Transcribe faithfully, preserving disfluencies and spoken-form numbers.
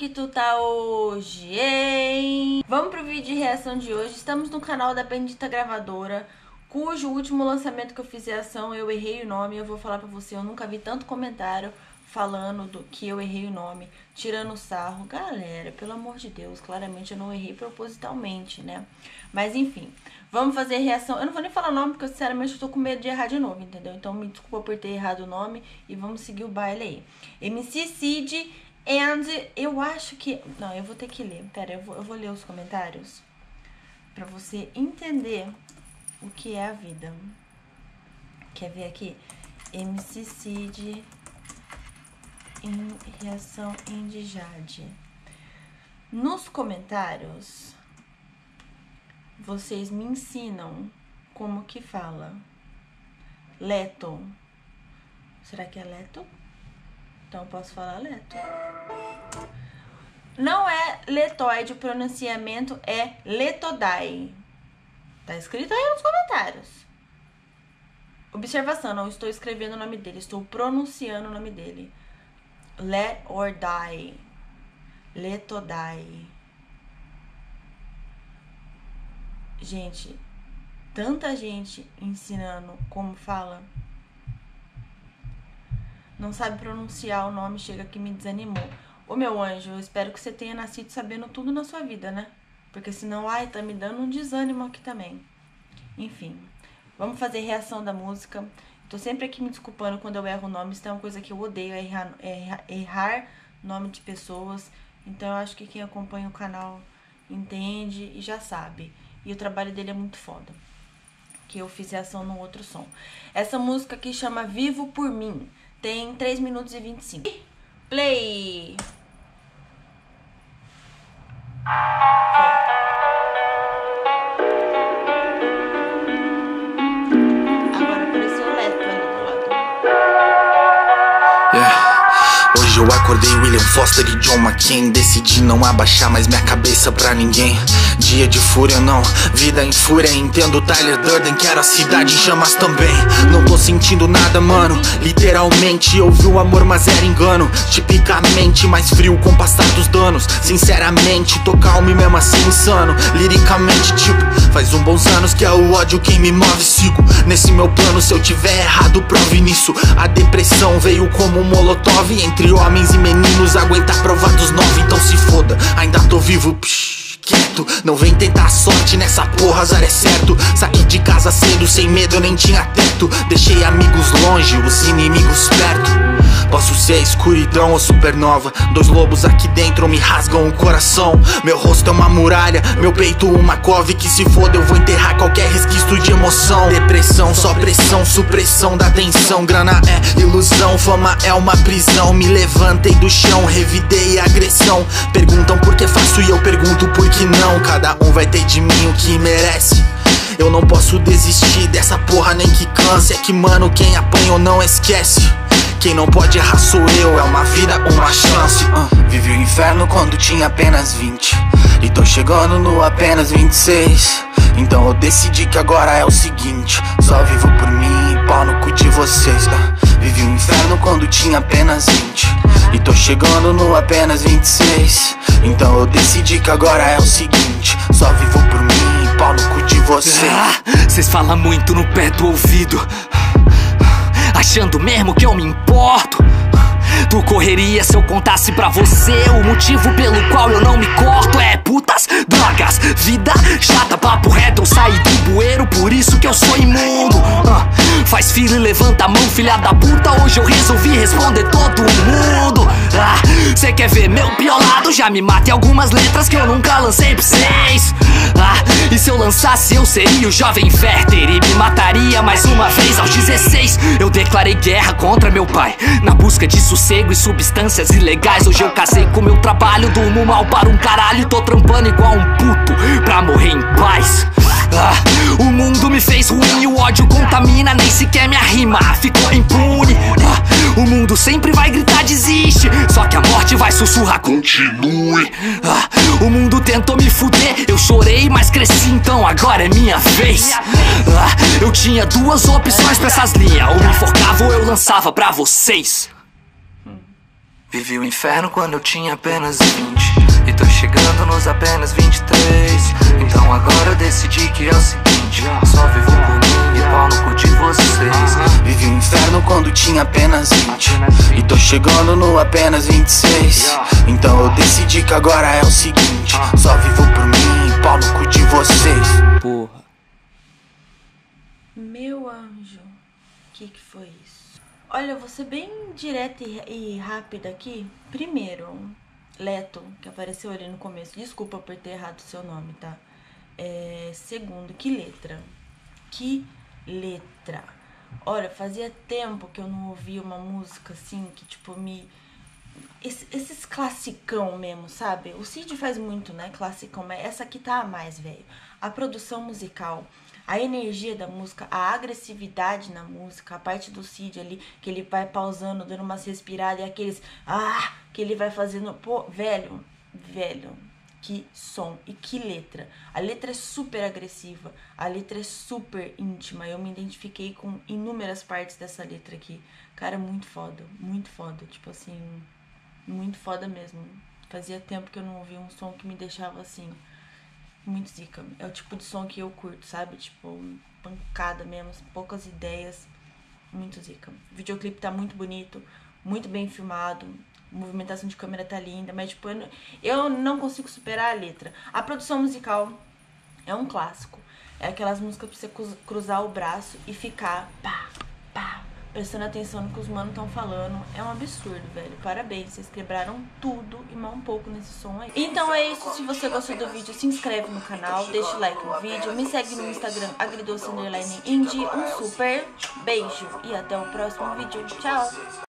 que tu tá hoje, hein? Vamos pro vídeo de reação de hoje. Estamos no canal da Bendita Gravadora, cujo último lançamento que eu fiz reação, eu errei o nome. Eu vou falar pra você, eu nunca vi tanto comentário falando do que eu errei o nome, tirando sarro. Galera, pelo amor de Deus, claramente eu não errei propositalmente, né? Mas enfim, vamos fazer reação. Eu não vou nem falar o nome, porque eu, sinceramente eu tô com medo de errar de novo, entendeu? Então me desculpa por ter errado o nome e vamos seguir o baile aí. M C Cid and... eu acho que... não, eu vou ter que ler. Pera, eu vou, eu vou ler os comentários pra você entender o que é a vida. Quer ver aqui? M C Cid... em reação Indy Jade. Nos comentários, vocês me ensinam como que fala. Leto. Será que é Leto? Então eu posso falar Leto. Não é letoide, o pronunciamento é letodai. Tá escrito aí nos comentários. Observação, não estou escrevendo o nome dele, estou pronunciando o nome dele. Let or die. Let or die. Gente, tanta gente ensinando como fala. Não sabe pronunciar o nome, chega que me desanimou. Ô meu anjo, eu espero que você tenha nascido sabendo tudo na sua vida, né? Porque senão, ai, tá me dando um desânimo aqui também. Enfim, vamos fazer reação da música. Tô sempre aqui me desculpando quando eu erro o nome. Isso é uma coisa que eu odeio, é errar, é errar nome de pessoas. Então eu acho que quem acompanha o canal entende e já sabe. E o trabalho dele é muito foda. Que eu fiz reação no outro som. Essa música aqui chama Vivo por Mim. Tem três minutos e vinte e cinco. Play! Eu acordei William Foster e John McCain. Decidi não abaixar mais minha cabeça pra ninguém. Dia de fúria não, vida em fúria. Entendo Tyler Durden, quero a cidade em chamas também. Não tô sentindo nada, mano, literalmente. Eu vi o amor, mas era engano. Tipicamente mais frio com o passar dos danos. Sinceramente, tô calmo e mesmo assim insano. Liricamente, tipo, faz um bons anos que é o ódio quem me move. Sigo nesse meu plano, se eu tiver errado, prove nisso. A depressão veio como um molotov entre homens e meninos, aguentar prova dos nove. Então se foda, ainda tô vivo, psh, quieto. Não vem tentar sorte nessa porra, azar é certo. Saí de casa cedo, sem medo, eu nem tinha teto. Deixei amigos longe, os inimigos perto. Posso ser escuridão ou supernova. Dois lobos aqui dentro me rasgam o coração. Meu rosto é uma muralha, meu peito uma cove. Que se foda eu vou enterrar qualquer resquício de emoção. Depressão, só pressão, supressão da tensão. Grana é ilusão, fama é uma prisão. Me levantei do chão, revidei a agressão. Perguntam por que faço e eu pergunto por que não. Cada um vai ter de mim o que merece. Eu não posso desistir dessa porra nem que canse. É que mano, quem apanhou não esquece. Quem não pode errar sou eu, é uma vida, uma chance. uh. Vivi o inferno quando tinha apenas vinte e tô chegando no apenas vinte e seis. Então eu decidi que agora é o seguinte: só vivo por mim e pau no cu de vocês. uh. Vivi o inferno quando tinha apenas vinte e tô chegando no apenas vinte e seis. Então eu decidi que agora é o seguinte: só vivo por mim e pau no cu de vocês. Ah, cês falam muito no pé do ouvido, achando mesmo que eu me importo. Tu correria se eu contasse pra você o motivo pelo qual eu não me corto. É putas, drogas, vida chata, papo reto. Eu saí do bueiro, por isso que eu sou imundo. uh, Faz filho e levanta a mão, filha da puta. Hoje eu resolvi responder todo mundo. ah, Cê quer ver meu pior lado? Já me matei algumas letras que eu nunca lancei pra vocês. ah, E se eu lançasse eu seria o jovem Werther e me mataria mais uma vez aos dezesseis. Eu declarei guerra contra meu pai na busca de sossego e substâncias ilegais. Hoje eu casei com meu trabalho, durmo mal para um caralho. Tô trampando igual um puto pra morrer em paz. ah, O mundo me fez ruim e o ódio contamina. Nem sequer minha rima ficou impune. ah, O mundo sempre vai gritar desiste, só que a morte vai sussurrar continue. ah, O mundo tentou me fuder, eu chorei mas cresci, então agora é minha vez. ah, Eu tinha duas opções pra essas linhas: ou me enforcava ou eu lançava pra vocês. Vivi o inferno quando eu tinha apenas vinte e tô chegando nos apenas vinte e três. Então agora eu decidi que é o seguinte: só vivo por mim e pau no cu de vocês. Vivi o inferno quando tinha apenas vinte e tô chegando no apenas vinte e seis. Então eu decidi que agora é o seguinte: só vivo por mim e pau no cu de vocês. Porra. Meu anjo, que que foi isso? Olha, eu vou ser bem direta e, e rápida aqui. Primeiro, Leto, que apareceu ali no começo. Desculpa por ter errado o seu nome, tá? É, segundo, que letra. Que letra. Olha, fazia tempo que eu não ouvia uma música assim, que tipo me... Esse, esses classicão mesmo, sabe? O Cid faz muito, né? Classicão, mas essa aqui tá a mais, velho. A produção musical, a energia da música, a agressividade na música, a parte do Cid ali, que ele vai pausando, dando umas respiradas, e aqueles ah, que ele vai fazendo, pô, velho, velho, que som e que letra. A letra é super agressiva, a letra é super íntima, eu me identifiquei com inúmeras partes dessa letra aqui. Cara, muito foda, muito foda, tipo assim, muito foda mesmo. Fazia tempo que eu não ouvia um som que me deixava assim... Muito zica. É o tipo de som que eu curto, sabe? Tipo, pancada mesmo, poucas ideias. Muito zica. O videoclipe tá muito bonito, muito bem filmado. A movimentação de câmera tá linda, mas tipo, eu não, eu não consigo superar a letra. A produção musical é um clássico. É aquelas músicas pra você cruzar o braço e ficar pá, pá, prestando atenção no que os manos estão falando. É um absurdo, velho. Parabéns, vocês quebraram tudo e mais um pouco nesse som aí. Então é isso, se você gostou do vídeo, se inscreve no canal, deixa o like no vídeo, me segue no Instagram, agridoce underline indie. Um super beijo e até o próximo vídeo. Tchau!